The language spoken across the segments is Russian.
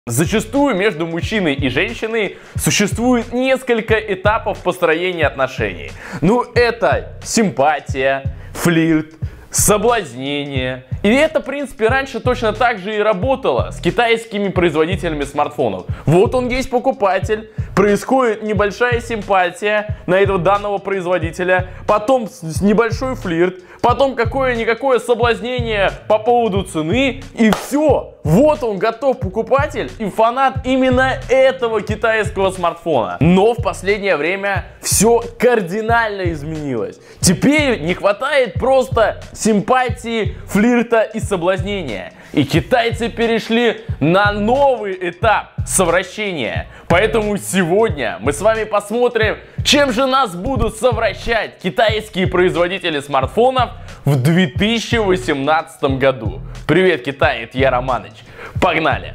Зачастую между мужчиной и женщиной существует несколько этапов построения отношений. Это симпатия, флирт, соблазнение. И это, в принципе, раньше точно так же и работало с китайскими производителями смартфонов. Вот он есть покупатель, происходит небольшая симпатия на этого данного производителя, потом небольшой флирт, потом какое-никакое соблазнение по поводу цены, и все. Вот он готов покупатель и фанат именно этого китайского смартфона. Но в последнее время все кардинально изменилось. Теперь не хватает просто симпатии, флирта и соблазнения. И китайцы перешли на новый этап совращения. Поэтому сегодня мы с вами посмотрим, чем же нас будут совращать китайские производители смартфонов в 2018 году. Привет, Китай, это я, Романыч. Погнали!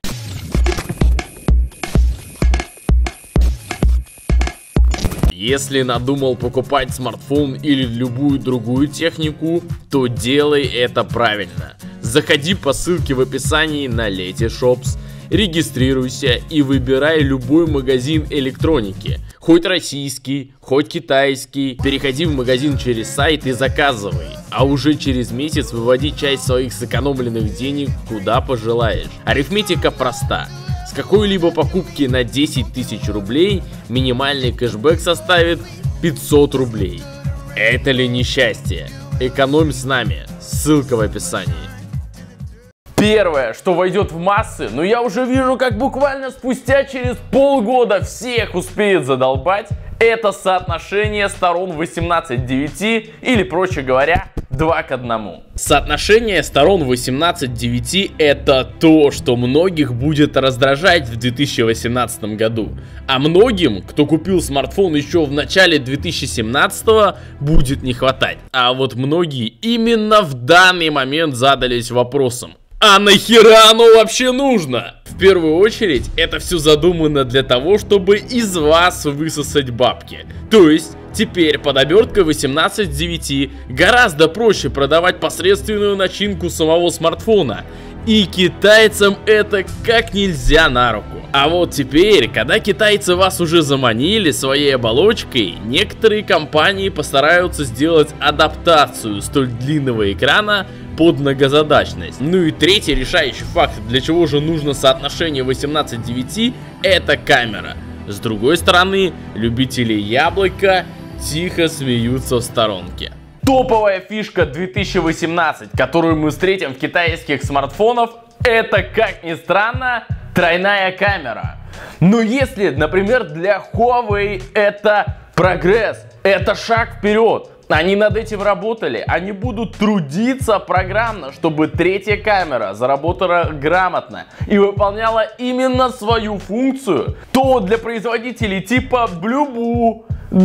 Если надумал покупать смартфон или любую другую технику, то делай это правильно. Заходи по ссылке в описании на Letyshops, регистрируйся и выбирай любой магазин электроники. Хоть российский, хоть китайский. Переходи в магазин через сайт и заказывай. А уже через месяц выводи часть своих сэкономленных денег куда пожелаешь. Арифметика проста. С какой-либо покупки на 10 тысяч рублей минимальный кэшбэк составит 500 рублей. Это ли не счастье? Экономь с нами. Ссылка в описании. Первое, что войдет в массы, но я уже вижу, как буквально спустя через полгода всех успеет задолбать, это соотношение сторон 18:9 или, проще говоря, 2 к 1. Соотношение сторон 18:9 это то, что многих будет раздражать в 2018 году. А многим, кто купил смартфон еще в начале 2017, будет не хватать. А вот многие именно в данный момент задались вопросом: а нахера оно вообще нужно? В первую очередь, это все задумано для того, чтобы из вас высосать бабки. То есть, теперь под оберткой 18:9 гораздо проще продавать посредственную начинку самого смартфона. И китайцам это как нельзя на руку. А вот теперь, когда китайцы вас уже заманили своей оболочкой, некоторые компании постараются сделать адаптацию столь длинного экрана под многозадачность. И третий решающий факт, для чего же нужно соотношение 18:9, это камера. С другой стороны, любители яблока тихо смеются в сторонке. Топовая фишка 2018, которую мы встретим в китайских смартфонах, это, как ни странно, тройная камера. Но если, например, для Huawei это прогресс, это шаг вперед, они над этим работали, они будут трудиться программно, чтобы третья камера заработала грамотно и выполняла именно свою функцию, то для производителей типа Blueboo,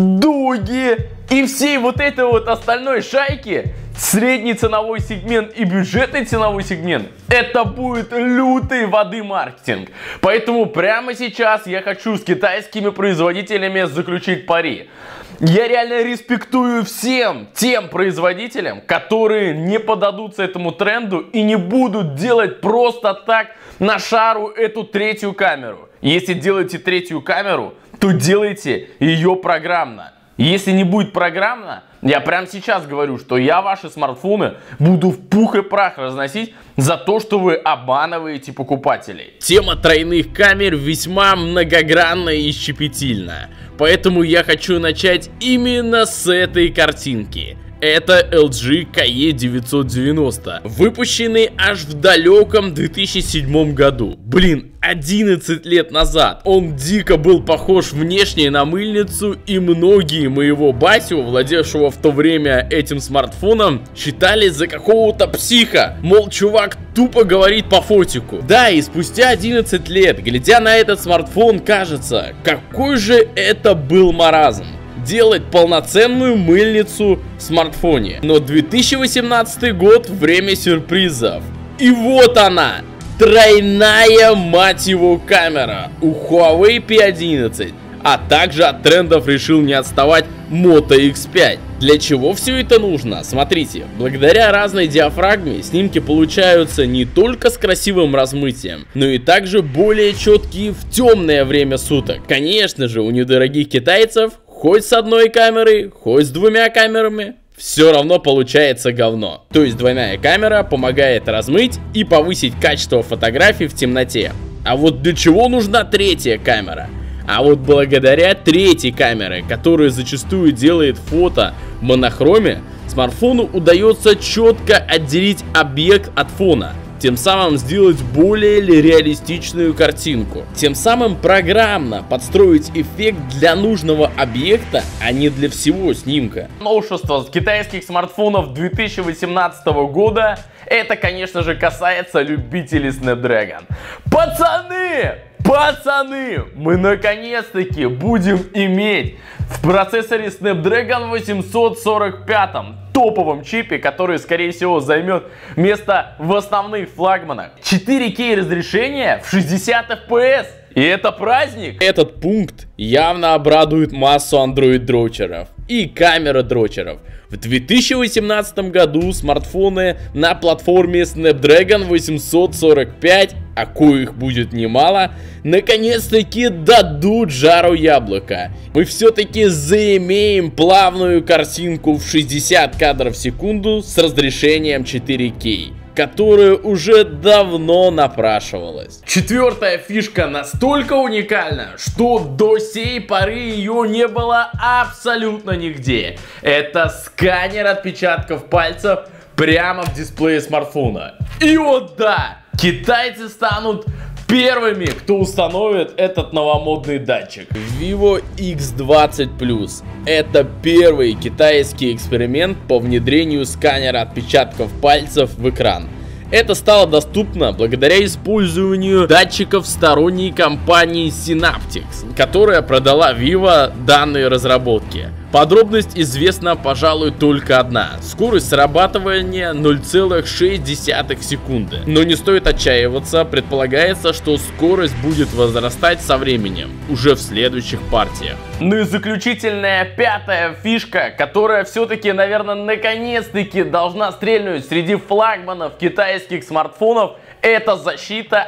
Doogee и всей вот этой вот остальной шайки, средний ценовой сегмент и бюджетный ценовой сегмент, это будет лютой воды маркетинг. Поэтому прямо сейчас я хочу с китайскими производителями заключить пари. Я реально респектую всем тем производителям, которые не поддадутся этому тренду и не будут делать просто так на шару эту третью камеру. Если делаете третью камеру, то делайте ее программно. Если не будет программно, я прямо сейчас говорю, что я ваши смартфоны буду в пух и прах разносить за то, что вы обманываете покупателей. Тема тройных камер весьма многогранная и щепетильная. Поэтому я хочу начать именно с этой картинки. Это LG KE990, выпущенный аж в далеком 2007 году. 11 лет назад. Он дико был похож внешне на мыльницу, и многие моего батю, владевшего в то время этим смартфоном, считали за какого-то психа. Мол, чувак тупо говорит по фотику. Да, и спустя 11 лет, глядя на этот смартфон, кажется, какой же это был маразм делать полноценную мыльницу в смартфоне. Но 2018 год — время сюрпризов. И вот она, тройная, мать его, камера у Huawei P11. А также от трендов решил не отставать Moto X5. Для чего все это нужно? Смотрите, благодаря разной диафрагме снимки получаются не только с красивым размытием, но и также более четкие в темное время суток. Конечно же, у недорогих китайцев хоть с одной камерой, хоть с двумя камерами, все равно получается говно. То есть двойная камера помогает размыть и повысить качество фотографий в темноте. А вот для чего нужна третья камера? А вот благодаря третьей камере, которая зачастую делает фото в монохроме, смартфону удается четко отделить объект от фона, тем самым сделать более реалистичную картинку. Тем самым программно подстроить эффект для нужного объекта, а не для всего снимка. Новшество китайских смартфонов 2018 года, это, конечно же, касается любителей Snapdragon. Пацаны, мы наконец-таки будем иметь в процессоре Snapdragon 845, топовом чипе, который, скорее всего, займет место в основных флагманах, 4К разрешение в 60 FPS. И это праздник! Этот пункт явно обрадует массу Android-дрочеров и камера-дрочеров. В 2018 году смартфоны на платформе Snapdragon 845, а коих будет немало, наконец-таки дадут жару яблока. Мы все-таки заимеем плавную картинку в 60 кадров в секунду с разрешением 4К, которая уже давно напрашивалась. Четвертая фишка настолько уникальна, что до сей поры ее не было абсолютно нигде. Это сканер отпечатков пальцев прямо в дисплее смартфона. И вот да, китайцы станут первыми, кто установит этот новомодный датчик. Vivo X20 Plus. Это первый китайский эксперимент по внедрению сканера отпечатков пальцев в экран. Это стало доступно благодаря использованию датчиков сторонней компании Synaptics, которая продала Vivo данные разработки. Подробность известна, пожалуй, только одна. Скорость срабатывания 0,6 секунды. Но не стоит отчаиваться, предполагается, что скорость будет возрастать со временем, уже в следующих партиях. Ну и заключительная пятая фишка, которая все-таки, наверное, наконец-таки должна стрельнуть среди флагманов китайских смартфонов, это защита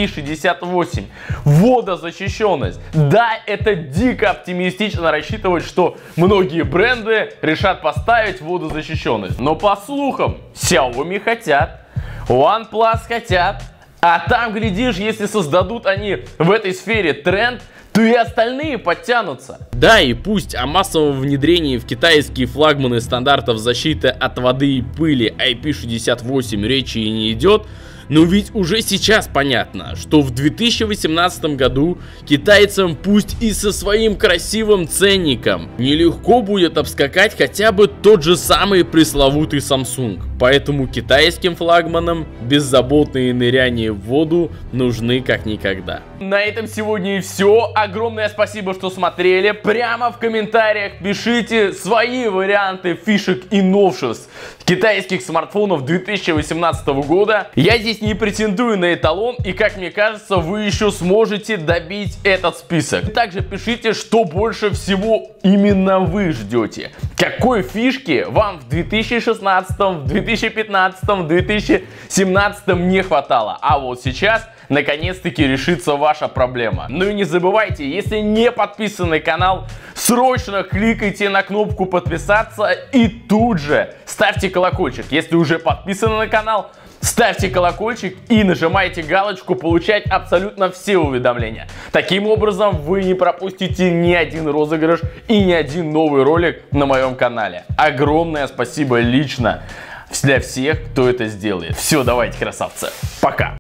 IP68, водозащищенность. Да, это дико оптимистично рассчитывать, что многие бренды решат поставить водозащищенность. Но по слухам, Xiaomi хотят, OnePlus хотят, а там, глядишь, если создадут они в этой сфере тренд, то и остальные подтянутся. Да, и пусть о массовом внедрении в китайские флагманы стандартов защиты от воды и пыли IP68 речи и не идет, но ведь уже сейчас понятно, что в 2018 году китайцам, пусть и со своим красивым ценником, нелегко будет обскакать хотя бы тот же самый пресловутый Samsung. Поэтому китайским флагманам беззаботные ныряния в воду нужны как никогда. На этом сегодня и все. Огромное спасибо, что смотрели. Прямо в комментариях пишите свои варианты фишек и новшеств китайских смартфонов 2018 года. Я здесь не претендую на эталон, и, как мне кажется, вы еще сможете добить этот список. Также пишите, что больше всего именно вы ждете. Какой фишки вам в 2016, в 2015, в 2017 не хватало. А вот сейчас наконец-таки решится ваша проблема. Ну и не забывайте, если не подписаны на канал, срочно кликайте на кнопку подписаться и тут же ставьте колокольчик. Если уже подписаны на канал, ставьте колокольчик и нажимайте галочку «Получать абсолютно все уведомления». Таким образом, вы не пропустите ни один розыгрыш и ни один новый ролик на моем канале. Огромное спасибо лично для всех, кто это сделает. Все, давайте, красавцы. Пока.